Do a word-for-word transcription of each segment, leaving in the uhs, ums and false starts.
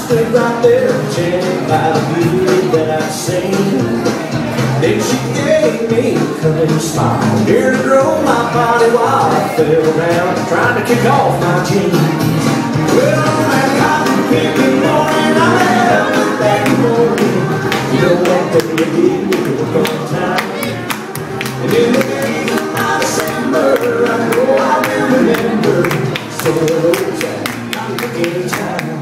stood right there, enchanted by the beauty that I'd seen. Then she gave me a cunning smile, nearly drove my body while I fell down, trying to kick off my jeans. Well, on that cotton picking morning, I met up with that morning. You know what they did, it was one time. And in the days of my December, I know I will remember. So those that any time.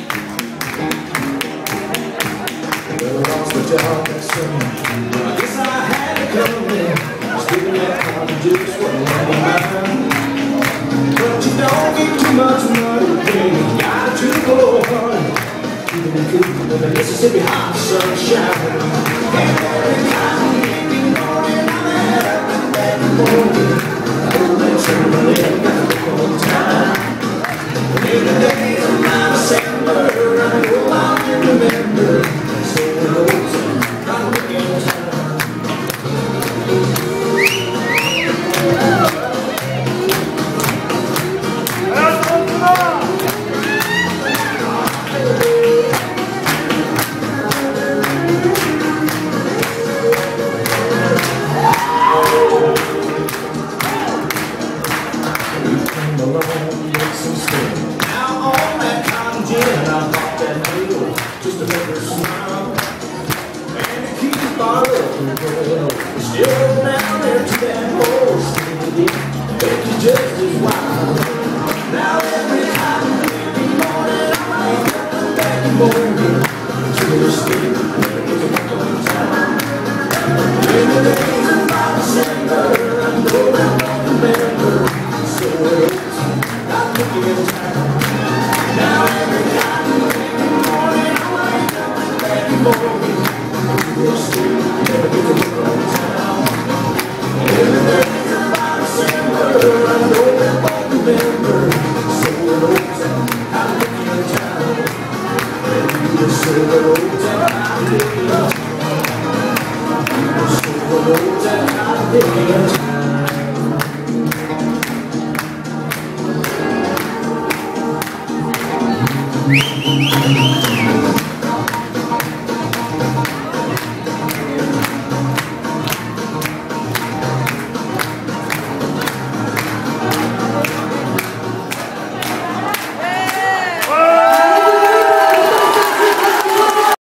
Well, I lost my job that summer. I guess I had to come in. Still that cotton juice wasn't running mine. But you don't get too much money when you got to go on. Keeping it cool in the Mississippi hot sunshine. And every time you morning, I'm at that morning. I know that somebody got a long time. In the days of my December, I know I can remember. So those I'm looking time. Just to make her smile and to keep our love going. Still down there to that hole, make you just as wild. Now every time, every morning, I wake up that morning to the sleep. It's a time. In the days of my December, I know I don't remember. So it's not looking in town. Now every time. So